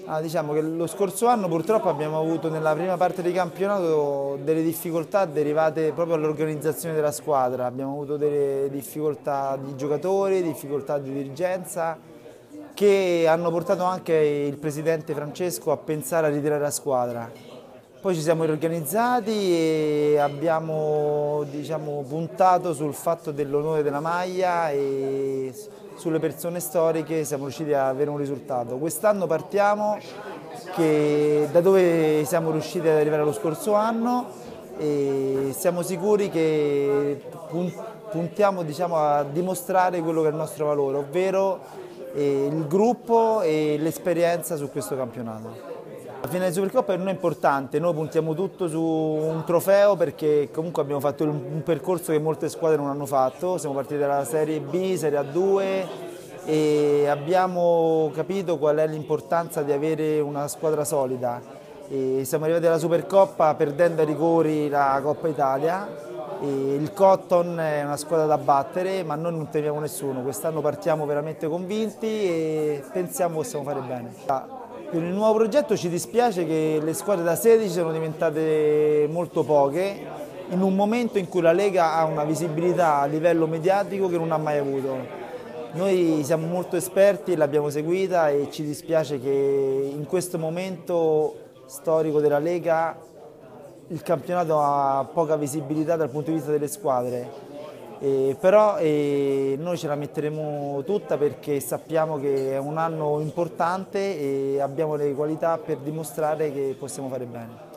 Diciamo che lo scorso anno purtroppo abbiamo avuto nella prima parte di campionato delle difficoltà derivate proprio dall'organizzazione della squadra. Abbiamo avuto delle difficoltà di giocatori, difficoltà di dirigenza che hanno portato anche il presidente Francesco a pensare a ritirare la squadra. Poi ci siamo riorganizzati e abbiamo, diciamo, puntato sul fatto dell'onore della maglia e sulle persone storiche siamo riusciti ad avere un risultato. Quest'anno partiamo da dove siamo riusciti ad arrivare lo scorso anno e siamo sicuri che puntiamo, diciamo, a dimostrare quello che è il nostro valore, ovvero il gruppo e l'esperienza su questo campionato. La finale di Supercoppa per noi è importante, noi puntiamo tutto su un trofeo perché comunque abbiamo fatto un percorso che molte squadre non hanno fatto, siamo partiti dalla Serie B, Serie A2 e abbiamo capito qual è l'importanza di avere una squadra solida. E siamo arrivati alla Supercoppa perdendo ai rigori la Coppa Italia. E il Cotton è una squadra da battere, ma noi non temiamo nessuno, quest'anno partiamo veramente convinti e pensiamo che possiamo fare bene. Per il nuovo progetto ci dispiace che le squadre da 16 sono diventate molto poche in un momento in cui la Lega ha una visibilità a livello mediatico che non ha mai avuto. Noi siamo molto esperti, l'abbiamo seguita e ci dispiace che in questo momento storico della Lega il campionato ha poca visibilità dal punto di vista delle squadre. Però noi ce la metteremo tutta perché sappiamo che è un anno importante e abbiamo le qualità per dimostrare che possiamo fare bene.